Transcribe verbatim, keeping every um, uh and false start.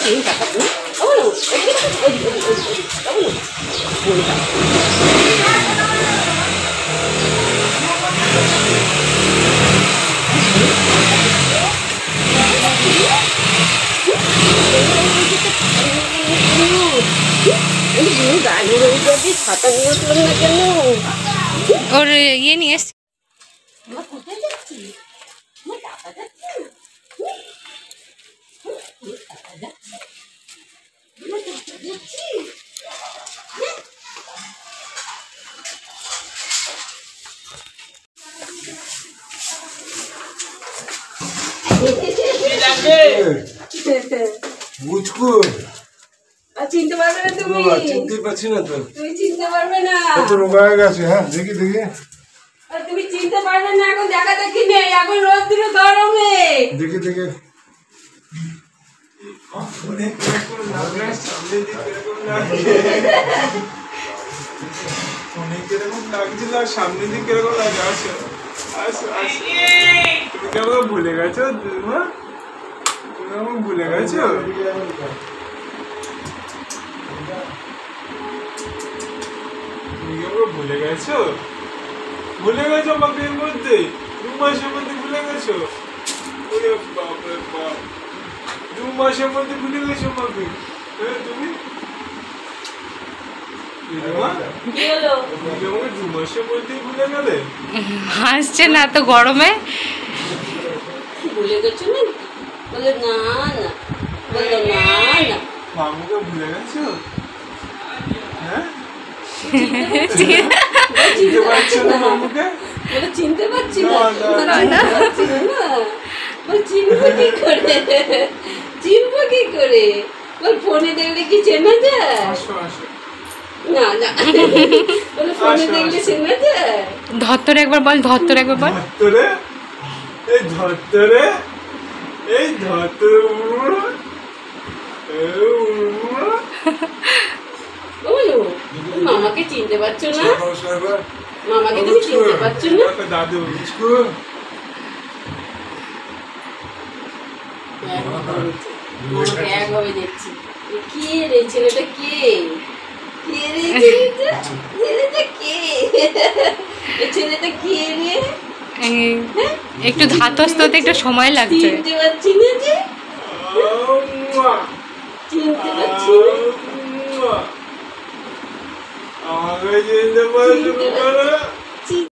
ছাতা নিয়ে আসলাম না কেন? ওর ইয়ে নিয়ে এসছি। কোথায় যাচ্ছি? চিনতে পারবে না তুমি? চিনতে পারছি না তো। তুমি চিনতে পারবে না। কত রোগা হয়ে গেছে। হ্যাঁ দেখি দেখি। তুমি চিনতে পারবে না, এখন দেখা দেখি নেই, এখন রোদ্দুর গরমে। দেখি দেখি। সামনের দিক কিরকম লাগে? আসো আসো আসো। তুমি কি আমাকে ভুলে গেছো? তুমি আমাকে ভুলে গেছো? তুমি কি আমাকে ভুলে গেছো? ভুলে গেছো আমাকে এর মধ্যে? দু মাসের মধ্যে ভুলে গেছো? ওরে বাপরে বাপ, দু মাসের মধ্যে ভুলে গেছো আমাকে? হ্যাঁ তুমি হাসছে না তো গরমে? ভুলে গেছো না? বলে না না, বললো না না। মামুকে ভুলে গেছো? হ্যাঁ চিনতে পারছো না মামুকে? বলে চিনতে পারছি না। বল চিনবো কি করে? চিনবো কি করে? বল ফোনে দেখলে কি চেনা যায়? না না, বলে ফোনে দেখলে চেনা যায়? ধত্তরে একবার বল, ধত্তরে একবার বল। ধত্তরে, এই ধত্তরে, এই ধত্তরে। মামাকে চিনতে পারছো না? মামাকে তুমি চিনতে পারছো না? দাদু এক হবে দেখছি। কে রে ছেলেটা? কে কে রে ছেলেটা? ছেলেটা কে? ছেলেটা কে রে? একটু ধাতস্থ হতে একটু সময় লাগছে। চিনতে পারছি না যে, চিনতে পারছি না। আমাকে চিনতে পারছো না?